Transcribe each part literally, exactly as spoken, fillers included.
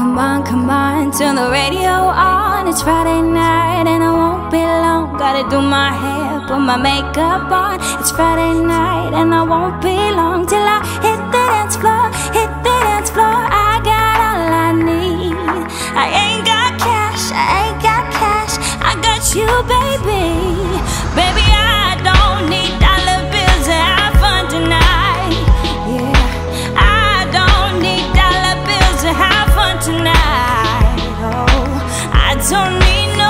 Come on, come on, turn the radio on. It's Friday night and I won't be long. Gotta do my hair, put my makeup on. It's Friday night and I won't be long till I hit the dance floor, hit the dance floor. I got all I need. I ain't got cash, I ain't got cash. I got you, baby. Baby, I don't need dollar bills to have fun tonight. Yeah, I don't need dollar bills to have fun tonight. Oh, I don't need no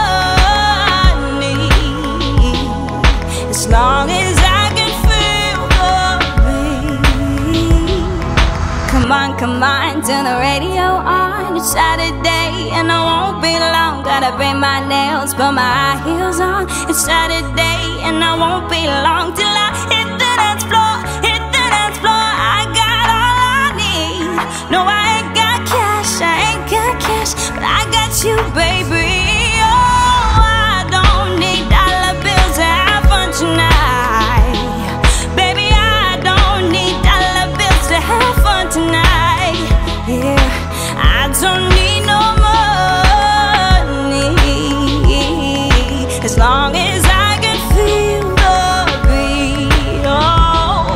money as long as I can feel the beat. Come on, come on, turn the radio on. It's Saturday and I won't be long. Gotta paint my nails, put my high heels on. It's Saturday and I won't be long till I hit the dance floor, hit the dance floor. I got all I need. No, I ain't got cash, I ain't got cash, but I got you, baby. Oh, I don't need dollar bills to have fun tonight. Baby, I don't need dollar bills to have fun tonight. Yeah, I don't need no money as long as I can feel the beat. Oh,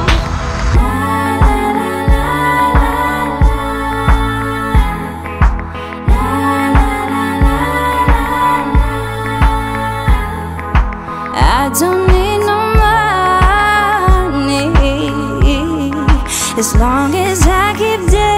I don't need no money as long as I keep dancing.